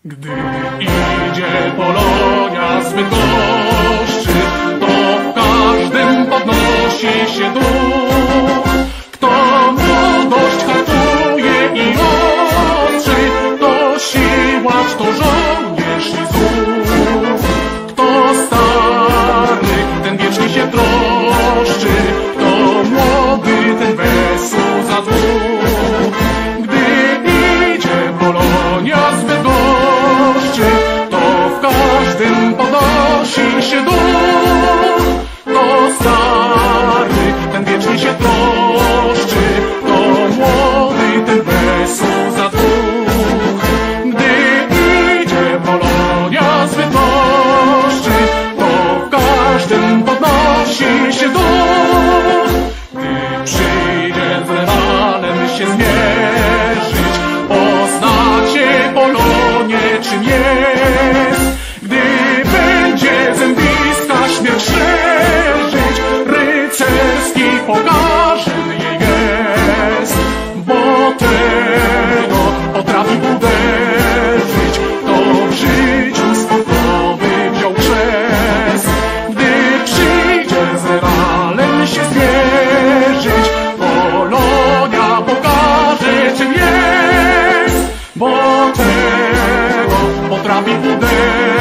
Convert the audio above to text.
Gdy idzie Polonia z Bydgoszczy, to w każdym podnosi się duch. Kto młodość hartuje i ostrzy, to siłacz, to żołnierz i zuch. Kto stary, ten wiecznie się troszczy, kto młody, ten wesół za dwóch. Gdy idzie Polonia z Bydgoszczy, to w każdym podnosi się duch. Kto stary, ten wiecznie się troszczy, kto młody, ten wesół za dwóch. Gdy idzie Polonia z Bydgoszczy, to w każdym podnosi się duch. Gdy przyjdzie z rywalem się zmierzyć, poznacie Polonię, czym jest. Gdy będzie zębista śmierć szerzyć, rycerski pokaże jej gest. Bo tego potrafi uderzyć, kto w życiu sportowy wziął chrzest. Gdy przyjdzie z rywalem się zmierzyć, Polonia pokaże, czym jest. Bo tego potrafi uderzyć,